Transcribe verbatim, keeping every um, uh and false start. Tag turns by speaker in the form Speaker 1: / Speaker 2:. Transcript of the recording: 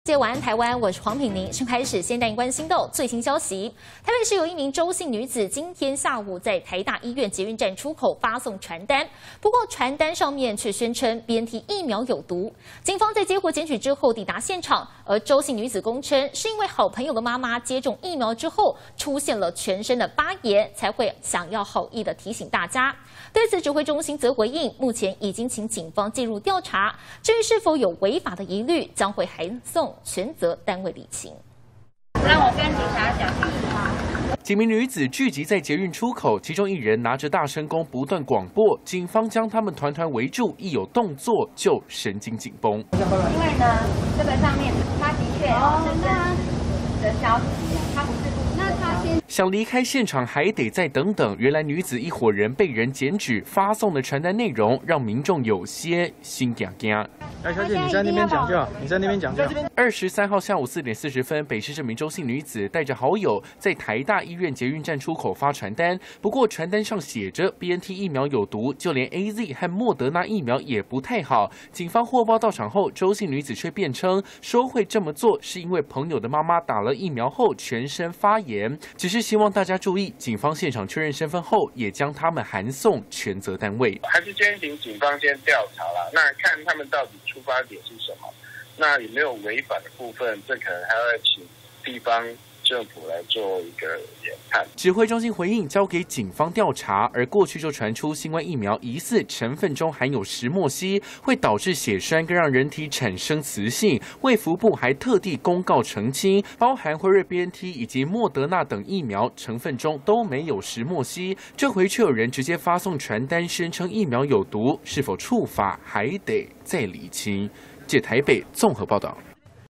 Speaker 1: 接晚安台湾，我是黄品宁。先开始，先带您关心到最新消息。台北市有一名周姓女子，今天下午在台大医院捷运站出口发送传单，不过传单上面却宣称 B N T 疫苗有毒。警方在接获检举之后抵达现场，而周姓女子供称是因为好朋友的妈妈接种疫苗之后出现了全身的发炎，才会想要好意的提醒大家。对此，指挥中心则回应，目前已经请警方介入调查，至于是否有违法的疑虑，将会函送全责单位理清。
Speaker 2: 让我跟警察讲。
Speaker 3: 几名女子聚集在捷运出口，其中一人拿着大声公不断广播，警方将他们团团围住，一有动作就神经紧绷。
Speaker 2: 因为呢，这个上面他的确有真正的消息，他不是不，那他先
Speaker 3: 想离开现场还得再等等。原来女子一伙人被人检举，发送的传单内容让民众有些心惊惊。
Speaker 4: 来，小姐，你在那边讲就好，你在那边讲就好。
Speaker 3: 二十三号下午四点四十分，北市这名周姓女子带着好友在台大医院捷运站出口发传单，不过传单上写着 B N T 疫苗有毒，就连 A Z 和莫德纳疫苗也不太好。警方获报到场后，周姓女子却辩称说会这么做是因为朋友的妈妈打了疫苗后全身发炎，只是希望大家注意。警方现场确认身份后，也将他们函送全责单位。
Speaker 5: 还是先请警方先调查啦，那看他们到底出发点是什么，那有没有违反的部分，这可能还要请地方政府来做一个研判。
Speaker 3: 指挥中心回应交给警方调查，而过去就传出新冠疫苗疑似成分中含有石墨烯，会导致血栓更让人体产生磁性。卫福部还特地公告澄清，包含辉瑞 B N T 以及莫德纳等疫苗成分中都没有石墨烯。这回却有人直接发送传单宣称疫苗有毒，是否触法还得再厘清。借台北综合报道。